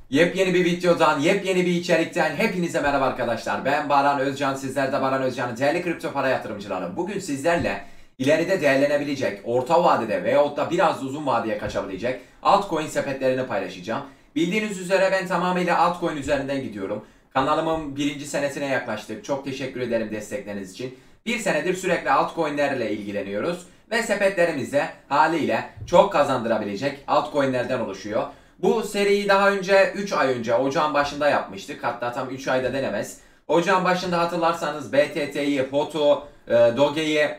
Yepyeni bir videodan, yepyeni bir içerikten hepinize merhaba arkadaşlar. Ben Baran Özcan, sizler de Baran Özcan'ın değerli kripto para yatırımcıları. Bugün sizlerle ileride değerlenebilecek, orta vadede veyahut da biraz uzun vadeye kaçabilecek altcoin sepetlerini paylaşacağım. Bildiğiniz üzere ben tamamıyla altcoin üzerinden gidiyorum. Kanalımın birinci senesine yaklaştık. Çok teşekkür ederim destekleriniz için. Bir senedir sürekli altcoinlerle ilgileniyoruz. Ve sepetlerimiz de haliyle çok kazandırabilecek altcoinlerden oluşuyor. Bu seriyi daha önce 3 ay önce ocağın başında yapmıştık. Hatta tam 3 ayda denemez. Ocağın başında hatırlarsanız BTT'yi, HOT'u, Doge'yi,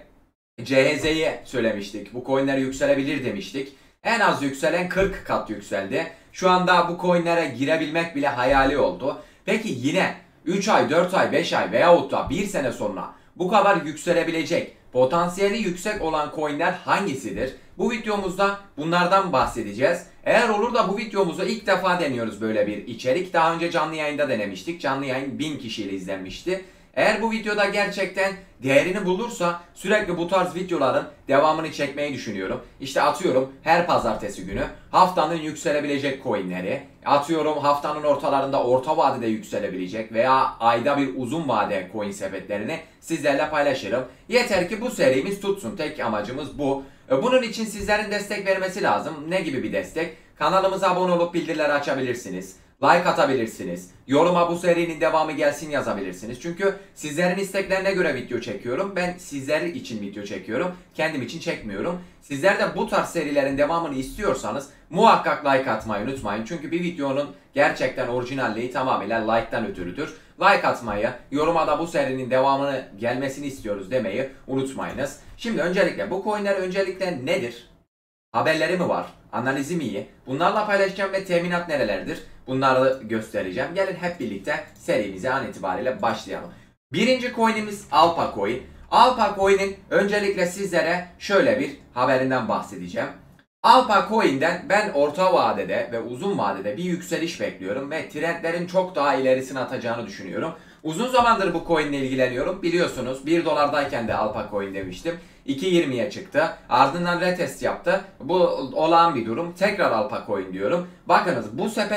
CHZ'yi söylemiştik. Bu coinler yükselebilir demiştik. En az yükselen 40 kat yükseldi. Şu anda bu coinlere girebilmek bile hayali oldu. Peki yine 3 ay, 4 ay, 5 ay veyahut da 1 sene sonra bu kadar yükselebilecek, potansiyeli yüksek olan coinler hangisidir? Bu videomuzda bunlardan bahsedeceğiz. Eğer olur da bu videomuzu ilk defa deniyoruz böyle bir içerik. Daha önce canlı yayında denemiştik. Canlı yayın 1000 kişiyle izlenmişti. Eğer bu videoda gerçekten değerini bulursa sürekli bu tarz videoların devamını çekmeyi düşünüyorum. İşte atıyorum her pazartesi günü haftanın yükselebilecek coinleri, atıyorum haftanın ortalarında orta vadede yükselebilecek veya ayda bir uzun vade coin sepetlerini sizlerle paylaşırım. Yeter ki bu serimiz tutsun. Tek amacımız bu. Bunun için sizlerin destek vermesi lazım. Ne gibi bir destek? Kanalımıza abone olup bildirileri açabilirsiniz. Like atabilirsiniz. Yoruma bu serinin devamı gelsin yazabilirsiniz. Çünkü sizlerin isteklerine göre video çekiyorum. Ben sizler için video çekiyorum. Kendim için çekmiyorum. Sizler de bu tarz serilerin devamını istiyorsanız muhakkak like atmayı unutmayın. Çünkü bir videonun gerçekten orijinalliği tamamıyla like'tan ötürüdür. Like atmayı, yoruma da bu serinin devamını gelmesini istiyoruz demeyi unutmayınız. Şimdi öncelikle bu coinler öncelikle nedir? Haberleri mi var? Analizi mi iyi? Bunlarla paylaşacağım ve teminat nerelerdir? Bunları göstereceğim. Gelin hep birlikte serimize an itibariyle başlayalım. Birinci coinimiz Alpha Coin. Alpha Coin'in öncelikle sizlere şöyle bir haberinden bahsedeceğim. Alpha Coin'den ben orta vadede ve uzun vadede bir yükseliş bekliyorum ve trendlerin çok daha ilerisine atacağını düşünüyorum. Uzun zamandır bu coin ile ilgileniyorum. Biliyorsunuz 1 dolardayken de Alpha Coin demiştim. 2.20'ye çıktı. Ardından retest yaptı. Bu olağan bir durum. Tekrar Alpha Coin diyorum. Bakınız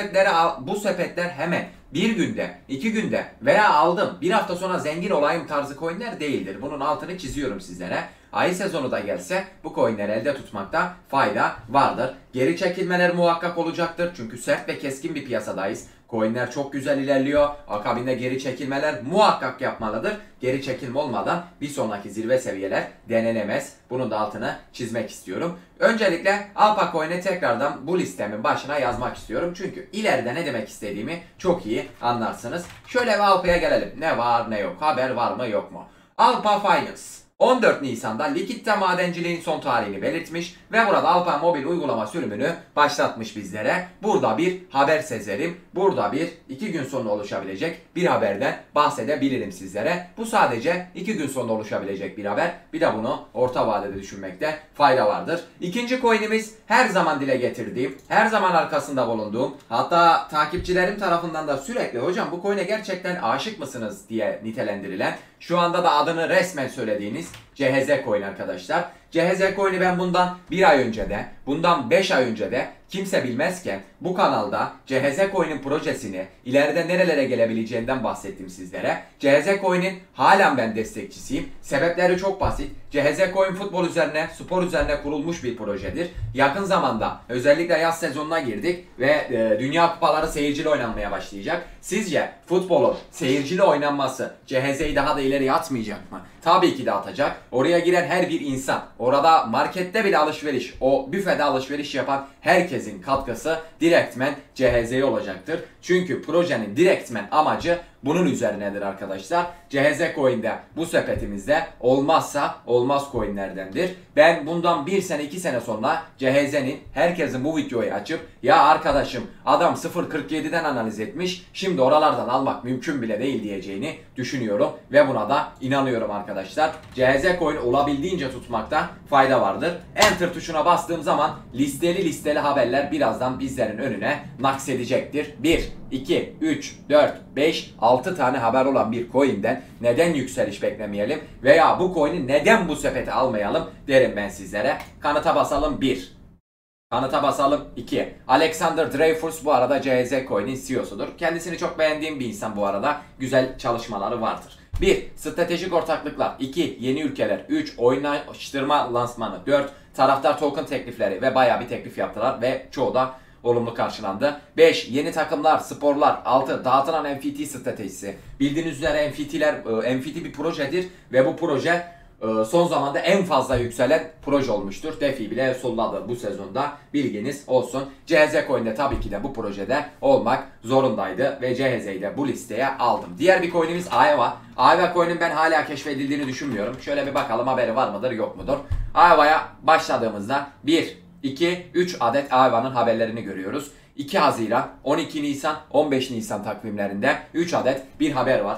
bu sepetler hemen bir günde, 2 günde veya aldım bir hafta sonra zengin olayım tarzı coinler değildir. Bunun altını çiziyorum sizlere. Ay sezonu da gelse bu coinleri elde tutmakta fayda vardır. Geri çekilmeler muhakkak olacaktır. Çünkü sert ve keskin bir piyasadayız. Coinler çok güzel ilerliyor. Akabinde geri çekilmeler muhakkak yapmalıdır. Geri çekilme olmadan bir sonraki zirve seviyeler denenemez. Bunun da altını çizmek istiyorum. Öncelikle Alpha Coin'e tekrardan bu listemin başına yazmak istiyorum. Çünkü ileride ne demek istediğimi çok iyi anlarsınız. Şöyle bir Alpha'ya gelelim. Ne var ne yok. Haber var mı yok mu? Alpha Finance 14 Nisan'da likitte madenciliğin son tarihini belirtmiş ve burada Alpha mobil uygulama sürümünü başlatmış bizlere. Burada bir haber sezerim. Burada bir 2 gün sonra oluşabilecek bir haberden bahsedebilirim sizlere. Bu sadece 2 gün sonra oluşabilecek bir haber. Bir de bunu orta vadede düşünmekte fayda vardır. İkinci coin'imiz her zaman dile getirdiğim, her zaman arkasında bulunduğum, hatta takipçilerim tarafından da sürekli hocam bu coin'e gerçekten aşık mısınız diye nitelendirilen, şu anda da adını resmen söylediğiniz CHZ Coin arkadaşlar. CHZ Coin'i ben bundan 1 ay önce de, bundan 5 ay önce de kimse bilmezken bu kanalda CHZ Coin'in projesini ileride nerelere gelebileceğinden bahsettim sizlere. CHZ Coin'in halen ben destekçisiyim. Sebepleri çok basit. CHZ Coin futbol üzerine, spor üzerine kurulmuş bir projedir. Yakın zamanda özellikle yaz sezonuna girdik ve Dünya Kupaları seyircili oynanmaya başlayacak. Sizce futbolun seyircili oynanması CHZ'yi daha da ileriye atmayacak mı? Tabii ki de atacak. Oraya giren her bir insan, orada markette bile alışveriş, o büfede alışveriş yapan herkesin katkısı direktmen CHZ'ye olacaktır. Çünkü projenin direktmen amacı bunun üzerinedir arkadaşlar. CHZ Coin'de bu sepetimizde olmazsa olmaz coinlerdendir. Ben bundan 1 sene 2 sene sonra CHZ'nin herkesin bu videoyu açıp ya arkadaşım adam 0.47'den analiz etmiş şimdi oralardan almak mümkün bile değil diyeceğini düşünüyorum ve buna da inanıyorum arkadaşlar. CHZ Coin olabildiğince tutmakta fayda vardır. Enter tuşuna bastığım zaman listeli haberler birazdan bizlerin önüne naksedecektir. 1, 2, 3, 4, 5, 6 tane haber olan bir coin'den neden yükseliş beklemeyelim veya bu coin'i neden bu sepete almayalım derim ben sizlere. Kanıta basalım. 1. Kanıta basalım 2. Alexander Dreyfus bu arada CZ Coin'in CEO'sudur. Kendisini çok beğendiğim bir insan bu arada. Güzel çalışmaları vardır. 1. Stratejik ortaklıklar. 2. Yeni ülkeler. 3. Oyunlaştırma lansmanı. 4. Taraftar token teklifleri ve bayağı bir teklif yaptılar ve çoğu da olumlu karşılandı. 5. Yeni takımlar, sporlar. 6. Dağıtılan NFT stratejisi. Bildiğiniz üzere NFT bir projedir ve bu proje son zamanda en fazla yükselen proje olmuştur. DeFi bile solladı bu sezonda. Bilginiz olsun. CZ Coin'de tabii ki de bu projede olmak zorundaydı ve CZ'yi de bu listeye aldım. Diğer bir coin'imiz AEVA. AEVA coin'in ben hala keşfedildiğini düşünmüyorum. Şöyle bir bakalım haberi var mıdır yok mudur. AEVA'ya başladığımızda 1, 2, 3 adet AEVA'nın haberlerini görüyoruz. 2 Haziran, 12 Nisan, 15 Nisan takvimlerinde 3 adet bir haber var.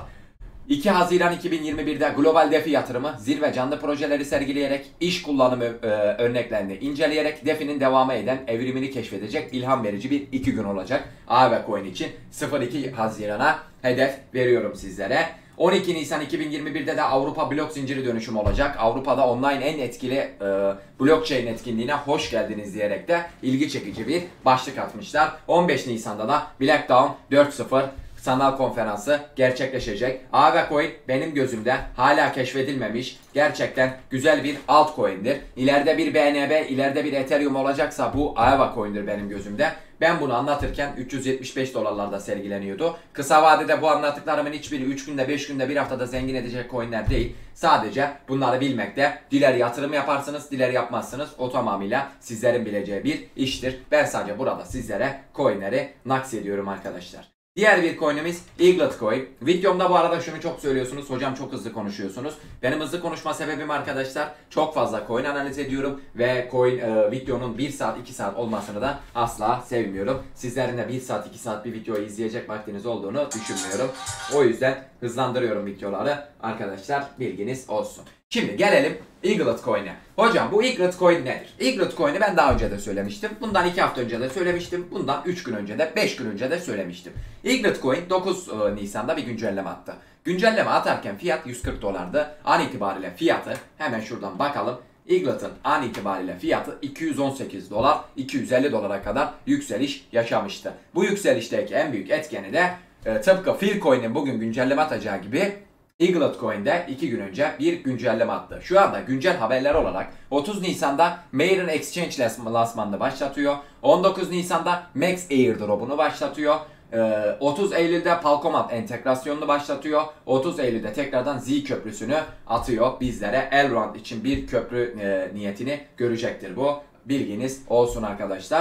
2 Haziran 2021'de Global DeFi yatırımı zirve canlı projeleri sergileyerek iş kullanımı örneklerini inceleyerek DeFi'nin devam eden evrimini keşfedecek ilham verici bir 2 gün olacak. AEVA Coin için 02 Haziran'a hedef veriyorum sizlere. 12 Nisan 2021'de de Avrupa blok zinciri dönüşümü olacak. Avrupa'da online en etkili blockchain etkinliğine hoş geldiniz diyerek de ilgi çekici bir başlık atmışlar. 15 Nisan'da da Blackdawn 4.0 sanal konferansı gerçekleşecek. AEVA Coin benim gözümde hala keşfedilmemiş gerçekten güzel bir altcoin'dir. İleride bir BNB, ileride bir Ethereum olacaksa bu AEVA Coin'dir benim gözümde. Ben bunu anlatırken 375 dolarlarda sergileniyordu. Kısa vadede bu anlattıklarımın hiçbiri 3 günde, 5 günde, bir haftada zengin edecek coinler değil. Sadece bunları bilmekte. Diler yatırım yaparsınız, diler yapmazsınız. O tamamıyla sizlerin bileceği bir iştir. Ben sadece burada sizlere coinleri naksediyorum arkadaşlar. Diğer bir coin'imiz Eaglet Coin. Videomda bu arada şunu çok söylüyorsunuz. Hocam çok hızlı konuşuyorsunuz. Benim hızlı konuşma sebebim arkadaşlar çok fazla coin analiz ediyorum. Ve coin videonun 1 saat 2 saat olmasını da asla sevmiyorum. Sizlerin de 1 saat 2 saat bir videoyu izleyecek vaktiniz olduğunu düşünmüyorum. O yüzden hızlandırıyorum videoları. Arkadaşlar bilginiz olsun. Şimdi gelelim Eaglet Coin'e. Hocam bu Eaglet Coin nedir? Eaglet Coin'i ben daha önce de söylemiştim. Bundan 2 hafta önce de söylemiştim. Bundan 3 gün önce de 5 gün önce de söylemiştim. Eaglet Coin 9 Nisan'da bir güncelleme attı. Güncelleme atarken fiyat 140 dolardı. An itibariyle fiyatı hemen şuradan bakalım. Eaglet'ın an itibariyle fiyatı 218 dolar, 250 dolara kadar yükseliş yaşamıştı. Bu yükselişteki en büyük etkeni de tıpkı Filecoin'in bugün güncelleme atacağı gibi Eaglet Coin'de 2 gün önce bir güncelleme attı. Şu anda güncel haberler olarak 30 Nisan'da Marin Exchange lansmanını başlatıyor. 19 Nisan'da Max Airdrop'unu başlatıyor. 30 Eylül'de Palcomat entegrasyonunu başlatıyor. 30 Eylül'de tekrardan Z köprüsünü atıyor bizlere. Elrond için bir köprü niyetini görecektir bu. Bilginiz olsun arkadaşlar.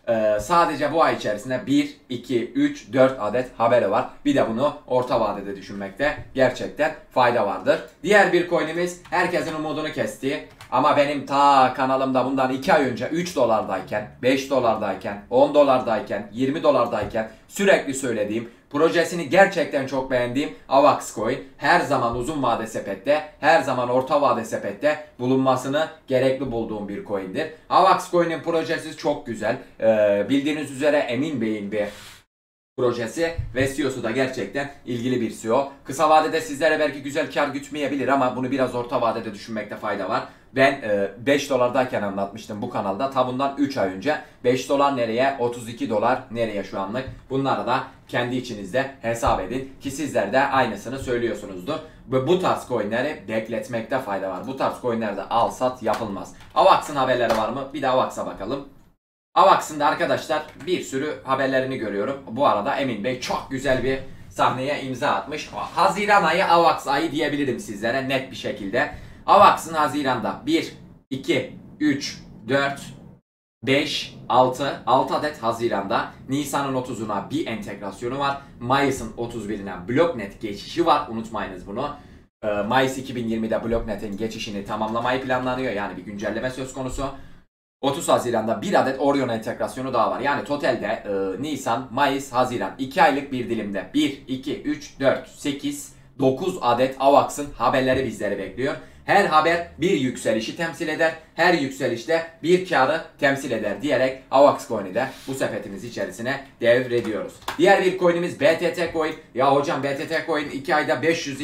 Sadece bu ay içerisinde 1, 2, 3, 4 adet haberi var. Bir de bunu orta vadede düşünmekte gerçekten fayda vardır. Diğer bir coin'imiz herkesin umudunu kestiği ama benim ta kanalımda bundan 2 ay önce 3 dolardayken, 5 dolardayken, 10 dolardayken, 20 dolardayken sürekli söylediğim, projesini gerçekten çok beğendiğim AVAX Coin her zaman uzun vade sepette, her zaman orta vade sepette bulunmasını gerekli bulduğum bir coin'dir. AVAX Coin'in projesi çok güzel. Bildiğiniz üzere Emin Bey'in bir projesi ve CEO'su da gerçekten ilgili bir CEO. Kısa vadede sizlere belki güzel kar gütmeyebilir ama bunu biraz orta vadede düşünmekte fayda var. Ben 5 dolardayken anlatmıştım bu kanalda. Ta bundan 3 ay önce 5 dolar nereye, 32 dolar nereye şu anlık. Bunları da kendi içinizde hesap edin ki sizler de aynısını söylüyorsunuzdur. Ve bu tarz coinleri bekletmekte fayda var. Bu tarz coinlerde al sat yapılmaz. AVAX'ın haberleri var mı? Bir de AVAX'a bakalım. AVAX'ın da arkadaşlar bir sürü haberlerini görüyorum. Bu arada Emin Bey çok güzel bir sahneye imza atmış. Haziran ayı AVAX ayı diyebilirim sizlere net bir şekilde. AVAX'ın Haziran'da 1, 2, 3, 4, 5, 6 adet Haziran'da, Nisan'ın 30'una bir entegrasyonu var. Mayıs'ın 31'ine BlockNet geçişi var. Unutmayınız bunu. Mayıs 2020'de BlockNet'in geçişini tamamlamayı planlanıyor. Yani bir güncelleme söz konusu. 30 Haziran'da bir adet Orion entegrasyonu daha var. Yani totalde Nisan, Mayıs, Haziran 2 aylık bir dilimde 1, 2, 3, 4, 8, 9 adet AVAX'ın haberleri bizleri bekliyor. Her haber bir yükselişi temsil eder. Her yükselişte bir karı temsil eder diyerek AVAX Coin'i de bu sepetimiz içerisine devrediyoruz. Diğer bir coin'imiz BTT Coin. Ya hocam BTT Coin 2 ayda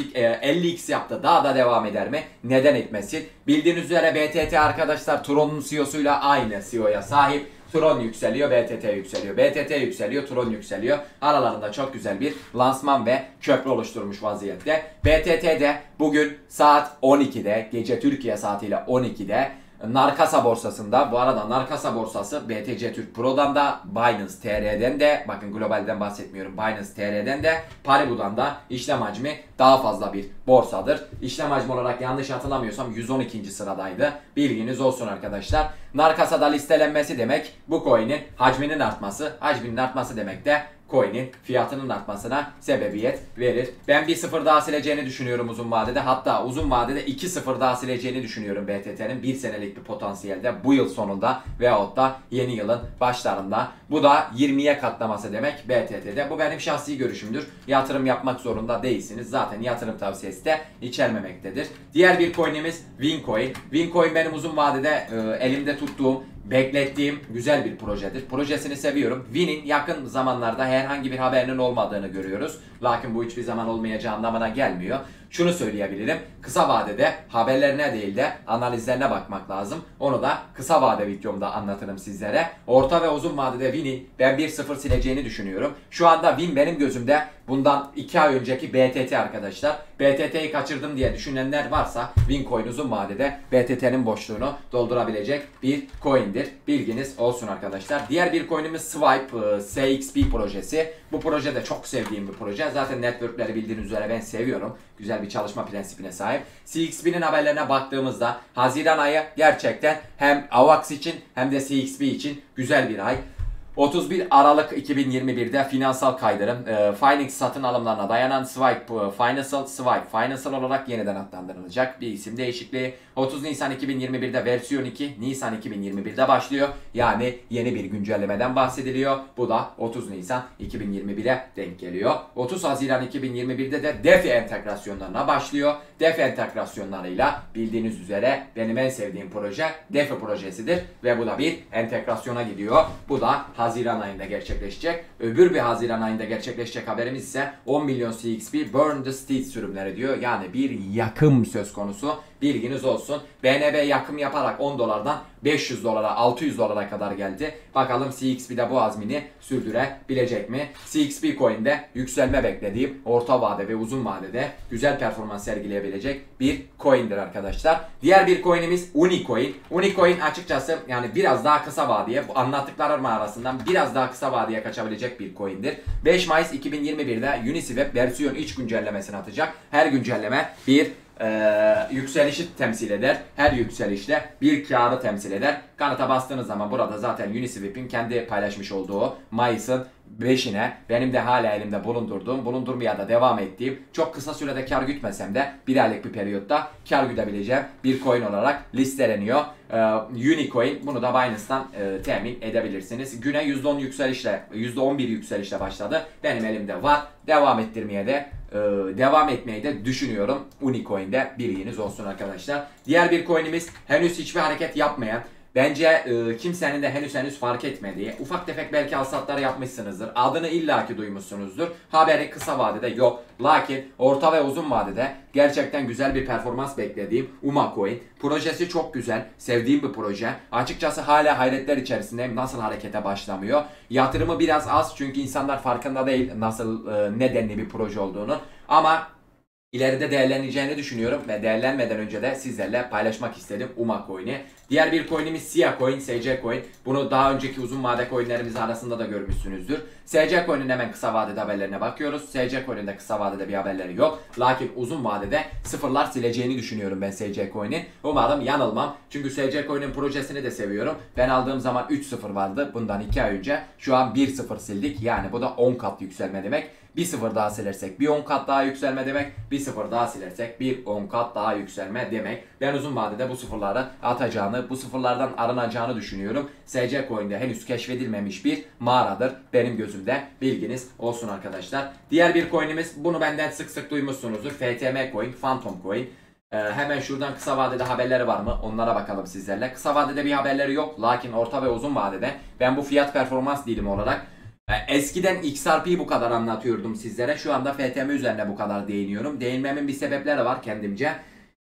550x yaptı. Daha da devam eder mi? Neden etmesin? Bildiğiniz üzere BTT arkadaşlar Tron'un CEO'suyla aynı CEO'ya sahip. Tron yükseliyor, BTT yükseliyor. BTT yükseliyor, Tron yükseliyor. Aralarında çok güzel bir lansman ve köprü oluşturmuş vaziyette. BTT'de bugün saat 12'de, gece Türkiye saatiyle 12'de Narkasa borsasında, bu arada Narkasa borsası BTC Türk Pro'dan da, Binance TR'den de, bakın globalden bahsetmiyorum, Binance TR'den de, Paribu'dan da işlem hacmi daha fazla bir borsadır. İşlem hacmi olarak yanlış hatırlamıyorsam 112. sıradaydı. Bilginiz olsun arkadaşlar. Narkasa'da listelenmesi demek bu coin'in hacminin artması. Hacminin artması demek de coin'in fiyatının artmasına sebebiyet verir. Ben bir sıfır daha sileceğini düşünüyorum uzun vadede. Hatta uzun vadede 2 sıfır daha sileceğini düşünüyorum BTT'nin. 1 senelik bir potansiyelde bu yıl sonunda veyahut da yeni yılın başlarında. Bu da 20'ye katlaması demek BTT'de. Bu benim şahsi görüşümdür. Yatırım yapmak zorunda değilsiniz. Zaten yatırım tavsiyesi de içermemektedir. Diğer bir coin'imiz Wincoin. Wincoin benim uzun vadede elimde tuttuğum, beklettiğim güzel bir projedir. Projesini seviyorum. Win'in yakın zamanlarda herhangi bir haberinin olmadığını görüyoruz. Lakin bu hiçbir zaman olmayacağı anlamına gelmiyor. Şunu söyleyebilirim. Kısa vadede haberlerine değil de analizlerine bakmak lazım. Onu da kısa vade videomda anlatırım sizlere. Orta ve uzun vadede Win'in ben 1-0 sileceğini düşünüyorum. Şu anda Win benim gözümde bundan 2 ay önceki BTT arkadaşlar. BTT'yi kaçırdım diye düşünenler varsa Wincoin uzun vadede BTT'nin boşluğunu doldurabilecek bir coin'dir. Bilginiz olsun arkadaşlar. Diğer bir coin'imiz Swipe SXP projesi. Bu proje de çok sevdiğim bir proje. Zaten network'leri bildiğiniz üzere ben seviyorum. Güzel bir çalışma prensibine sahip. CXP'nin haberlerine baktığımızda Haziran ayı gerçekten hem AVAX için hem de CXP için güzel bir ay. 31 Aralık 2021'de finansal kaydırım, Finex satın alımlarına dayanan Swipe Financial olarak yeniden adlandırılacak bir isim değişikliği. 30 Nisan 2021'de versiyon 2, Nisan 2021'de başlıyor. Yani yeni bir güncellemeden bahsediliyor. Bu da 30 Nisan 2021'e denk geliyor. 30 Haziran 2021'de de DeFi entegrasyonlarına başlıyor. DeFi entegrasyonlarıyla bildiğiniz üzere benim en sevdiğim proje DeFi projesidir. Ve bu da bir entegrasyona gidiyor. Bu da Haziran ayında gerçekleşecek. Öbür bir Haziran ayında gerçekleşecek haberimiz ise 10 milyon CXP Burn the Steed sürümleri diyor. Yani bir yakım söz konusu. Bilginiz olsun. BNB yakım yaparak 10 dolardan 500 dolara 600 dolara kadar geldi. Bakalım CXP'de bu azmini sürdürebilecek mi? CXP coin'de yükselme beklediğim orta vade ve uzun vadede güzel performans sergileyebilecek bir coin'dir arkadaşlar. Diğer bir coin'imiz Unicoin. Unicoin açıkçası yani biraz daha kısa vadeye, bu anlattıklarım arasından biraz daha kısa vadeye kaçabilecek bir coin'dir. 5 Mayıs 2021'de Uniswap versiyon 3 güncellemesini atacak. Her güncelleme bir yükselişi temsil eder. Her yükselişte bir karı temsil eder. Kanıta bastığınız zaman burada zaten Uniswap'in kendi paylaşmış olduğu Mayıs'ın 5'ine benim de hala elimde bulundurmaya da devam ettiğim, çok kısa sürede kar gütmesem de bir aylık bir periyotta kar güdebileceğim bir coin olarak listeleniyor. Unicoin, bunu da Binance'dan temin edebilirsiniz. Güne %10 yükselişle, %11 yükselişle başladı. Benim elimde var. Devam etmeyi de düşünüyorum Unicoin'de, bilginiz olsun arkadaşlar. Diğer bir coin'imiz henüz hiçbir hareket yapmayan, bence kimsenin de henüz fark etmediği, ufak tefek belki alsatlar yapmışsınızdır. Adını illaki duymuşsunuzdur. Haberi kısa vadede yok. Lakin orta ve uzun vadede gerçekten güzel bir performans beklediğim UMA Coin. Projesi çok güzel. Sevdiğim bir proje. Açıkçası hala hayretler içerisindeyim. Nasıl harekete başlamıyor? Yatırımı biraz az çünkü insanlar farkında değil nasıl nedenli bir proje olduğunu. Ama İleride değerleneceğini düşünüyorum ve değerlenmeden önce de sizlerle paylaşmak istedim UMA Coin'i. Diğer bir coin'imiz SIA Coin, SC Coin. Bunu daha önceki uzun vade coin'lerimiz arasında da görmüşsünüzdür. SC Coin'in hemen kısa vadede haberlerine bakıyoruz. SC Coin'in de kısa vadede bir haberleri yok. Lakin uzun vadede sıfırlar sileceğini düşünüyorum ben SC Coin'in. Umarım yanılmam. Çünkü SC Coin'in projesini de seviyorum. Ben aldığım zaman 3-0 vardı bundan 2 ay önce. Şu an 1-0 sildik. Yani bu da 10 kat yükselme demek. Bir sıfır daha silersek bir 10 kat daha yükselme demek. Bir sıfır daha silersek bir 10 kat daha yükselme demek. Ben uzun vadede bu sıfırları atacağını, bu sıfırlardan arınacağını düşünüyorum. SC Coin'de henüz keşfedilmemiş bir mağaradır benim gözümde. Bilginiz olsun arkadaşlar. Diğer bir coin'imiz, bunu benden sık sık duymuşsunuzdur. FTM Coin, Phantom Coin. Hemen şuradan kısa vadede haberleri var mı? Onlara bakalım sizlerle. Kısa vadede bir haberleri yok. Lakin orta ve uzun vadede ben bu fiyat performans dilimi olarak eskiden XRP'yi bu kadar anlatıyordum sizlere. Şu anda FTM üzerine bu kadar değiniyorum. Değinmemin bir sebepleri var kendimce.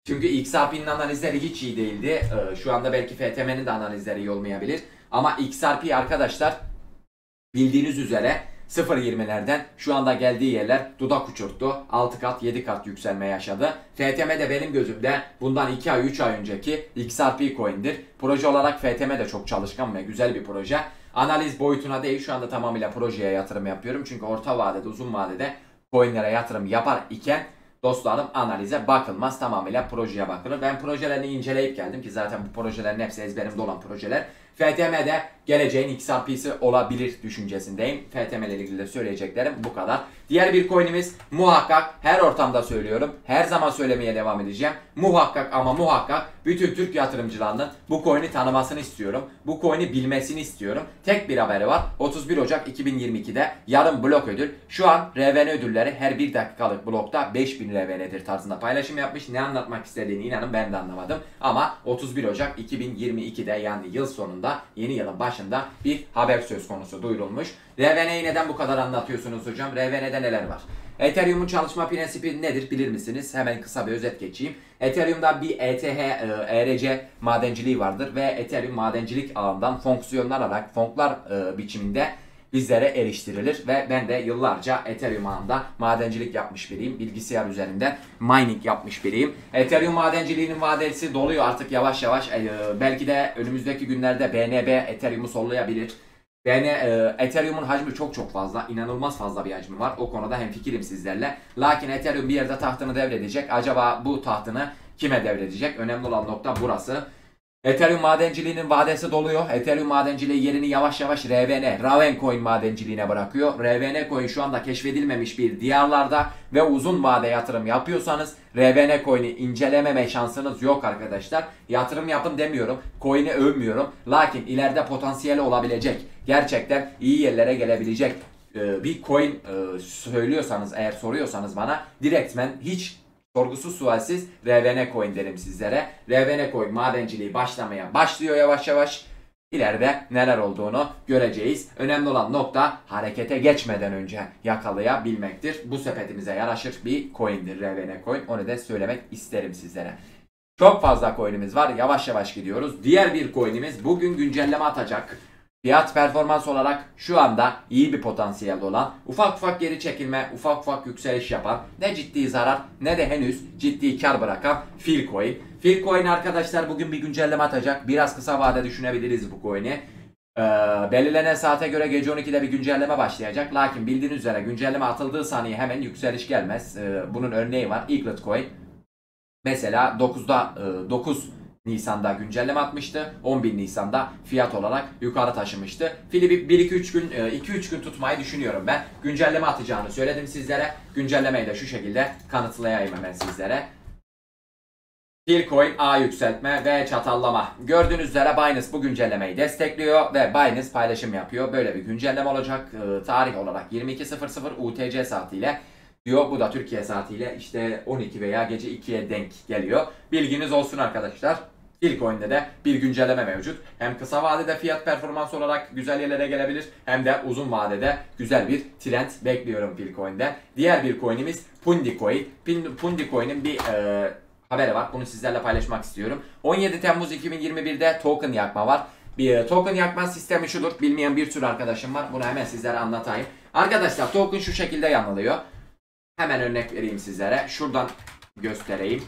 Çünkü XRP'nin analizleri hiç iyi değildi. Şu anda belki FTM'nin de analizleri iyi olmayabilir. Ama XRP arkadaşlar bildiğiniz üzere 0.20'lerden şu anda geldiği yerler dudak uçurttu. 6 kat 7 kat yükselme yaşadı. FTM de benim gözümde bundan 2 ay 3 ay önceki XRP coin'dir. Proje olarak FTM de çok çalışkan ve güzel bir proje. Analiz boyutuna değil, şu anda tamamıyla projeye yatırım yapıyorum. Çünkü orta vadede, uzun vadede coin'lere yatırım yapar iken dostlarım analize bakılmaz, tamamıyla projeye bakılır. Ben projelerini inceleyip geldim ki zaten bu projelerin hepsi ezberimde olan projeler. FTM'de geleceğin XRP'si olabilir düşüncesindeyim. FTM ile ilgili de söyleyeceklerim bu kadar. Diğer bir coin'imiz muhakkak, her ortamda söylüyorum, her zaman söylemeye devam edeceğim. Muhakkak ama muhakkak bütün Türk yatırımcılarının bu coin'i tanımasını istiyorum. Bu coin'i bilmesini istiyorum. Tek bir haberi var. 31 Ocak 2022'de yarın blok ödül. Şu an RVN ödülleri her 1 dakikalık blokta 5000 RVN'dir tarzında paylaşım yapmış. Ne anlatmak istediğini inanın ben de anlamadım. Ama 31 Ocak 2022'de, yani yıl sonunda, yeni yılın başında bir haber söz konusu duyurulmuş. RVN'yi neden bu kadar anlatıyorsunuz hocam? RVN'de neler var? Ethereum'un çalışma prensibi nedir bilir misiniz? Hemen kısa bir özet geçeyim. Ethereum'da bir ERC madenciliği vardır ve Ethereum madencilik ağından fonksiyonlar alarak, fonklar biçiminde bizlere eriştirilir ve ben de yıllarca Ethereum ağında madencilik yapmış biriyim. Bilgisayar üzerinden mining yapmış biriyim. Ethereum madenciliğinin vadesi doluyor artık yavaş yavaş. Belki de önümüzdeki günlerde BNB Ethereum'u sollayabilir. Yani Ethereum'un hacmi çok fazla, inanılmaz fazla bir hacmi var. O konuda hemfikirim sizlerle. Lakin Ethereum bir yerde tahtını devredecek. Acaba bu tahtını kime devredecek? Önemli olan nokta burası. Ethereum madenciliğinin vadesi doluyor. Ethereum madenciliği yerini yavaş yavaş Ravencoin madenciliğine bırakıyor. Ravencoin şu anda keşfedilmemiş bir diyarlarda ve uzun vade yatırım yapıyorsanız Ravencoin'i incelememe şansınız yok arkadaşlar. Yatırım yapın demiyorum. Coin'i övmüyorum. Lakin ileride potansiyeli olabilecek, gerçekten iyi yerlere gelebilecek bir coin söylüyorsanız, eğer soruyorsanız bana, direktmen hiç sorgusuz sualsiz RVN derim sizlere. RVN madenciliği başlamaya başlıyor yavaş yavaş. İleride neler olduğunu göreceğiz. Önemli olan nokta harekete geçmeden önce yakalayabilmektir. Bu sepetimize yaraşır bir coin'dir RVN Onu da söylemek isterim sizlere. Çok fazla coin'imiz var. Yavaş yavaş gidiyoruz. Diğer bir coin'imiz bugün güncelleme atacak. Fiyat performans olarak şu anda iyi bir potansiyelde olan, ufak geri çekilme, ufak yükseliş yapan, ne ciddi zarar ne de henüz ciddi kar bırakan Philcoin. Philcoin arkadaşlar bugün bir güncelleme atacak. Biraz kısa vade düşünebiliriz bu coin'i. Belirlenen saate göre gece 12'de bir güncelleme başlayacak. Lakin bildiğiniz üzere güncelleme atıldığı saniye hemen yükseliş gelmez. Bunun örneği var. Eaglet Coin. Mesela 9 Nisan'da güncelleme atmıştı. 11 Nisan'da fiyat olarak yukarı taşımıştı. Fili 1-2-3 gün 2-3 gün tutmayı düşünüyorum ben. Güncelleme atacağını söyledim sizlere. Güncellemeyi de şu şekilde kanıtlayayım hemen sizlere. Philcoin A yükseltme ve çatallama. Gördüğünüz üzere Binance bu güncellemeyi destekliyor ve Binance paylaşım yapıyor. Böyle bir güncelleme olacak. Tarih olarak 22.00 UTC saatiyle diyor. Bu da Türkiye saatiyle işte 12 veya gece 2'ye denk geliyor. Bilginiz olsun arkadaşlar. Philcoin'de de bir güncelleme mevcut. Hem kısa vadede fiyat performans olarak güzel yerlere gelebilir, hem de uzun vadede güzel bir trend bekliyorum Philcoin'de. Diğer bir coin'imiz Pundi Coin. Pundi Coin'in bir haberi var. Bunu sizlerle paylaşmak istiyorum. 17 Temmuz 2021'de token yakma var. Bir token yakma sistemi şudur. Bilmeyen bir sürü arkadaşım var. Bunu hemen sizlere anlatayım. Arkadaşlar token şu şekilde yanılıyor. Hemen örnek vereyim sizlere. Şuradan göstereyim.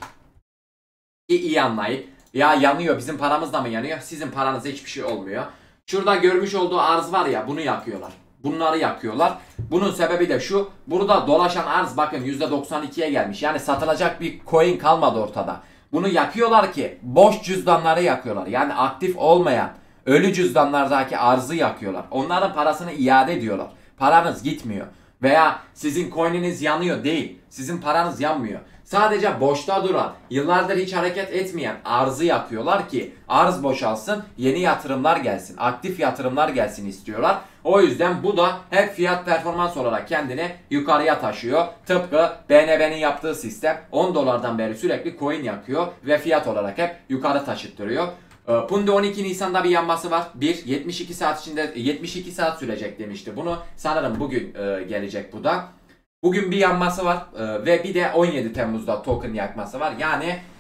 İyi anlayın. Ya yanıyor, bizim paramız da mı yanıyor? Sizin paranıza hiçbir şey olmuyor. Şurada görmüş olduğu arz var ya, bunu yakıyorlar. Bunları yakıyorlar. Bunun sebebi de şu. Burada dolaşan arz bakın %92'ye gelmiş. Yani satılacak bir coin kalmadı ortada. Bunu yakıyorlar ki boş cüzdanları yakıyorlar. Yani aktif olmayan ölü cüzdanlardaki arzı yakıyorlar. Onların parasını iade ediyorlar. Paranız gitmiyor. Veya sizin coin'iniz yanıyor değil. Sizin paranız yanmıyor. Sadece boşta duran, yıllardır hiç hareket etmeyen arzı yakıyorlar ki arz boşalsın, yeni yatırımlar gelsin, aktif yatırımlar gelsin istiyorlar. O yüzden bu da hep fiyat performans olarak kendini yukarıya taşıyor. Tıpkı BNB'nin yaptığı sistem 10 dolardan beri sürekli coin yakıyor ve fiyat olarak hep yukarı taşıttırıyor. Pundi 12 Nisan'da bir yanması var. 72 saat içinde 72 saat sürecek demişti. Bunu sanırım bugün gelecek bu da. Bugün bir yanması var ve bir de 17 Temmuz'da token yakması var. Yani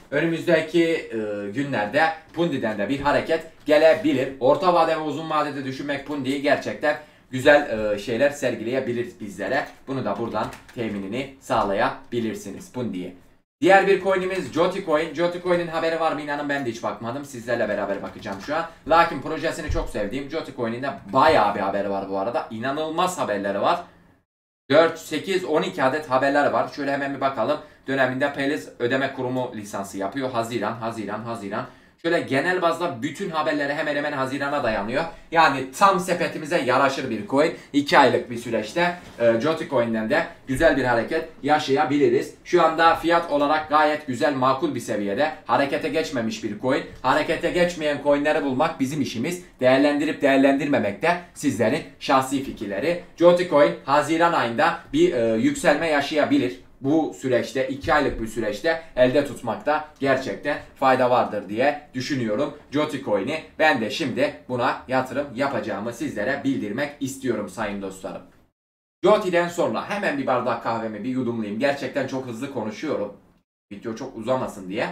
Önümüzdeki günlerde Pundi'den de bir hareket gelebilir. Orta vade ve uzun vadede düşünmek Pundi'yi gerçekten güzel şeyler sergileyebilir bizlere. Bunu da buradan teminini sağlayabilirsiniz Pundi'ye. Diğer bir coin'imiz Joti Coin. Joti Coin'in haberi var mı inanın ben de hiç bakmadım. Sizlerle beraber bakacağım şu an. Lakin projesini çok sevdiğim Joti Coin'in de bayağı bir haberi var bu arada. İnanılmaz haberleri var. 4, 8, 12 adet haberler var. Şöyle hemen bir bakalım. Döneminde Peliz Ödeme Kurumu lisansı yapıyor. Haziran. Şöyle genel bazda bütün haberleri hemen hemen Haziran'a dayanıyor. Yani tam sepetimize yaraşır bir coin. 2 aylık bir süreçte Joti Coin'den de güzel bir hareket yaşayabiliriz. Şu anda fiyat olarak gayet güzel, makul bir seviyede. Harekete geçmemiş bir coin. Harekete geçmeyen coinleri bulmak bizim işimiz. Değerlendirip değerlendirmemek de sizlerin şahsi fikirleri. Joti Coin Haziran ayında bir yükselme yaşayabilir. Bu süreçte 2 aylık bir süreçte elde tutmakta gerçekten fayda vardır diye düşünüyorum. Joti Coin'i ben de şimdi buna yatırım yapacağımı sizlere bildirmek istiyorum sayın dostlarım. Joti'den sonra hemen bir bardak kahvemi bir yudumlayayım. Gerçekten çok hızlı konuşuyorum. Video çok uzamasın diye.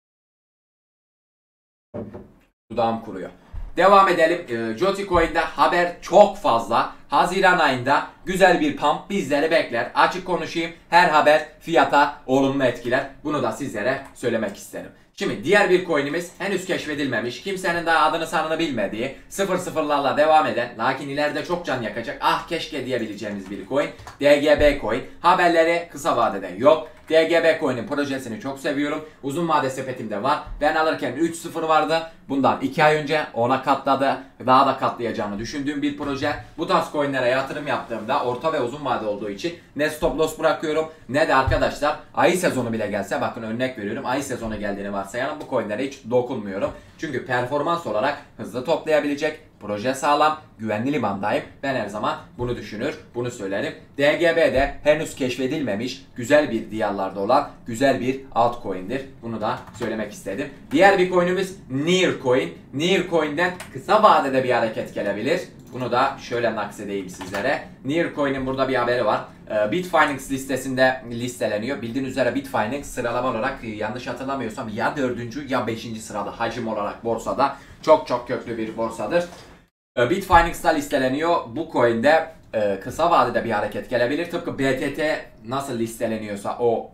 Dudağım kuruyor. Devam edelim. Joti Coin'de haber çok fazla. Haziran ayında güzel bir pump bizleri bekler. Açık konuşayım. Her haber fiyata olumlu etkiler. Bunu da sizlere söylemek isterim. Şimdi diğer bir coin'imiz henüz keşfedilmemiş. Kimsenin daha adını sanını bilmediği 0-0'larla devam eden lakin ileride çok can yakacak ah keşke diyebileceğimiz bir coin. DGB Coin. Haberleri kısa vadeden yok. DGB Coin'in projesini çok seviyorum. Uzun vade sepetimde var. Ben alırken 3-0 vardı. Bundan 2 ay önce ona katladı. Daha da katlayacağını düşündüğüm bir proje. Bu tarz coinlere yatırım yaptığımda orta ve uzun vade olduğu için ne stop loss bırakıyorum ne de arkadaşlar ayı sezonu bile gelse bakın örnek veriyorum ayı sezonu geldiğini varsayalım bu coinlere hiç dokunmuyorum. Çünkü performans olarak hızlı toplayabilecek, proje sağlam, güvenli limandayım. Ben her zaman bunu düşünür, bunu söylerim. DGB'de henüz keşfedilmemiş, güzel bir diyarlarda olan güzel bir altcoin'dir. Bunu da söylemek istedim. Diğer bir coin'imiz Near Coin. Near Coin'den kısa vadede bir hareket gelebilir. Bunu da şöyle naksedeyim sizlere. Near Coin'in burada bir haberi var. Bitfinex listesinde listeleniyor. Bildiğiniz üzere Bitfinex sıralama olarak yanlış hatırlamıyorsam ya 4. ya 5. sırada hacim olarak borsada. Çok köklü bir borsadır. Bitfinex'ta listeleniyor. Bu coin'de kısa vadede bir hareket gelebilir. Tıpkı BTT nasıl listeleniyorsa o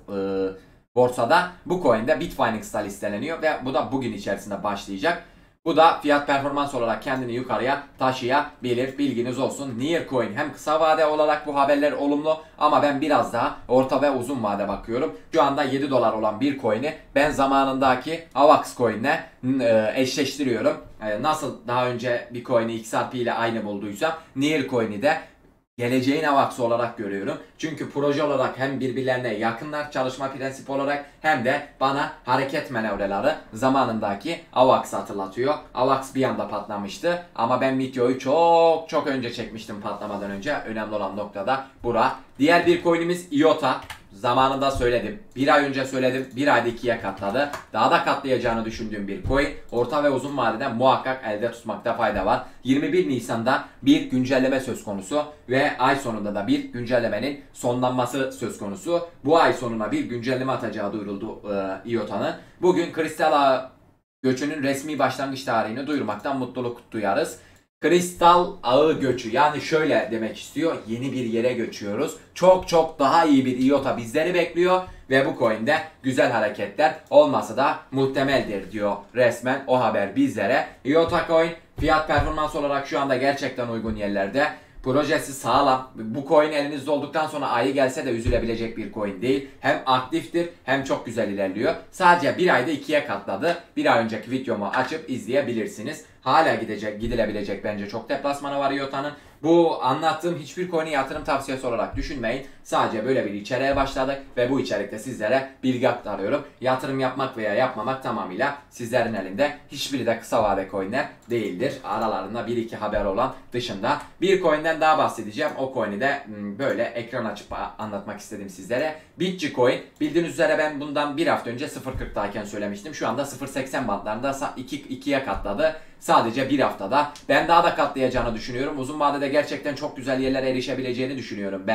borsada bu coin'de Bitfinex'ta listeleniyor ve bu da bugün içerisinde başlayacak. Bu da fiyat performans olarak kendini yukarıya taşıyabilir. Bilginiz olsun. Near Coin hem kısa vade olarak bu haberler olumlu ama ben biraz daha orta ve uzun vade bakıyorum. Şu anda 7 dolar olan bir coin'i ben zamanındaki AVAX coin'le eşleştiriyorum. Nasıl daha önce bir coin'i XRP ile aynı bulduysam Near Coin'i de geleceğin AVAX'ı olarak görüyorum. Çünkü proje olarak hem birbirlerine yakınlar çalışma prensibi olarak hem de bana hareket manevraları zamanındaki AVAX'ı hatırlatıyor. AVAX bir anda patlamıştı ama ben videoyu çok önce çekmiştim patlamadan önce. Önemli olan noktada bura. Diğer bir coin'imiz IOTA. Zamanında söyledim. Bir ay önce söyledim. Bir ayda 2'ye katladı. Daha da katlayacağını düşündüğüm bir coin. Orta ve uzun vadede muhakkak elde tutmakta fayda var. 21 Nisan'da bir güncelleme söz konusu ve ay sonunda da bir güncellemenin sonlanması söz konusu. Bu ay sonuna bir güncelleme atacağı duyuruldu IOTA'nın. Bugün kristal ağı göçünün resmi başlangıç tarihini duyurmaktan mutluluk duyarız. Kristal ağı göçü yani şöyle demek istiyor yeni bir yere göçüyoruz. Çok daha iyi bir IOTA bizleri bekliyor ve bu coin'de güzel hareketler olması da muhtemeldir diyor resmen o haber bizlere. IOTA coin fiyat performans olarak şu anda gerçekten uygun yerlerde. Projesi sağlam. Bu coin elinizde olduktan sonra ayı gelse de üzülebilecek bir coin değil. Hem aktiftir hem çok güzel ilerliyor. Sadece bir ayda 2'ye katladı. Bir ay önceki videomu açıp izleyebilirsiniz. Hala gidilebilecek bence çok deplasmanı var IOTA'nın. Bu anlattığım hiçbir coin'i yatırım tavsiyesi olarak düşünmeyin. Sadece böyle bir içeriğe başladık ve bu içerikte sizlere bilgi aktarıyorum. Yatırım yapmak veya yapmamak tamamıyla sizlerin elinde. Hiçbiri de kısa vade coin'ler değildir. Aralarında 1-2 haber olan dışında. Bir coin'den daha bahsedeceğim. O coin'i de böyle ekran açıp anlatmak istedim sizlere. Bitcoin Coin. Bildiğiniz üzere ben bundan bir hafta önce 0.40'dayken söylemiştim. Şu anda 0.80 bandlarında 2'ye katladı. Sadece bir haftada. Ben daha da katlayacağını düşünüyorum. Uzun vadede gerçekten çok güzel yerlere erişebileceğini düşünüyorum ben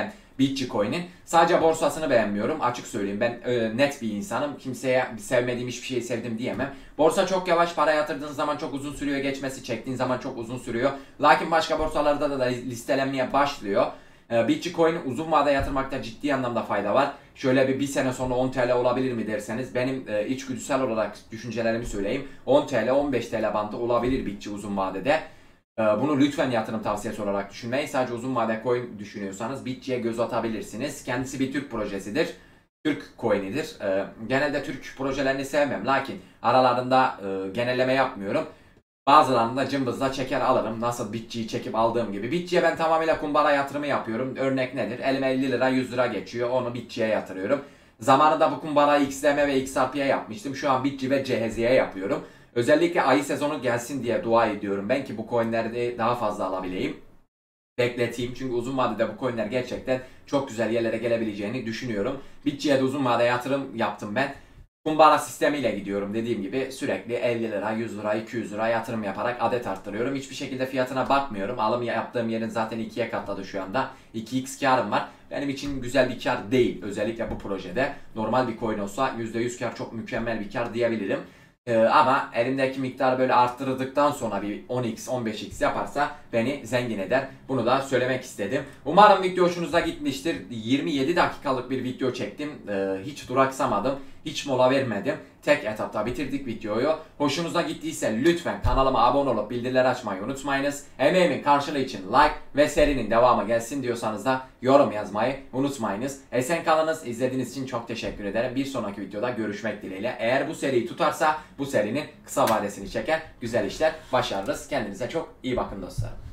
Bitçi Coin'in. Sadece borsasını beğenmiyorum. Açık söyleyeyim, ben net bir insanım. Kimseye sevmediğim hiçbir şeyi sevdim diyemem. Borsa çok yavaş, para yatırdığınız zaman çok uzun sürüyor geçmesi, çektiğin zaman çok uzun sürüyor. Lakin başka borsalarda da listelenmeye başlıyor. Bitçi Coin'i uzun vade yatırmakta ciddi anlamda fayda var. Şöyle bir sene sonra 10 TL olabilir mi derseniz, benim içgüdüsel olarak düşüncelerimi söyleyeyim. 10 TL 15 TL bandı olabilir Bitçi uzun vadede. Bunu lütfen yatırım tavsiyesi olarak düşünmeyin. Sadece uzun vade coin düşünüyorsanız Bitçi'ye göz atabilirsiniz. Kendisi bir Türk projesidir. Türk coin'idir. Genelde Türk projelerini sevmem. Lakin aralarında genelleme yapmıyorum. Bazılarını da cımbızla çeker alırım. Nasıl Bitçi'yi çekip aldığım gibi. Bitçi'ye ben tamamıyla kumbara yatırımı yapıyorum. Örnek nedir? Elime 50 lira 100 lira geçiyor. Onu Bitçi'ye yatırıyorum. Zamanında bu kumbarayı XLM ve XRP'ye yapmıştım. Şu an Bitçi ve CHZ'ye yapıyorum. Özellikle ayı sezonu gelsin diye dua ediyorum ben ki bu coinleri daha fazla alabileyim. Bekleteyim, çünkü uzun vadede bu coinler gerçekten çok güzel yerlere gelebileceğini düşünüyorum. Bitçi'ye de uzun vade yatırım yaptım ben. Kumbara sistemiyle gidiyorum, dediğim gibi sürekli 50 lira, 100 lira, 200 lira yatırım yaparak adet arttırıyorum. Hiçbir şekilde fiyatına bakmıyorum. Alım yaptığım yerin zaten 2'ye katladı şu anda. 2x karım var. Benim için güzel bir kar değil, özellikle bu projede. Normal bir coin olsa %100 kar, çok mükemmel bir kar diyebilirim. Ama elimdeki miktarı böyle arttırdıktan sonra bir 10x 15x yaparsa beni zengin eder. Bunu da söylemek istedim. Umarım video hoşunuza gitmiştir. 27 dakikalık bir video çektim. Hiç duraksamadım. Hiç mola vermedim. Tek etapta bitirdik videoyu. Hoşunuza gittiyse lütfen kanalıma abone olup bildirileri açmayı unutmayınız. Emeğimin karşılığı için like ve serinin devamı gelsin diyorsanız da yorum yazmayı unutmayınız. Esen kalınız. İzlediğiniz için çok teşekkür ederim. Bir sonraki videoda görüşmek dileğiyle. Eğer bu seriyi tutarsa bu serinin kısa vadesini çeker. Güzel işler başarırız. Kendinize çok iyi bakın dostlarım.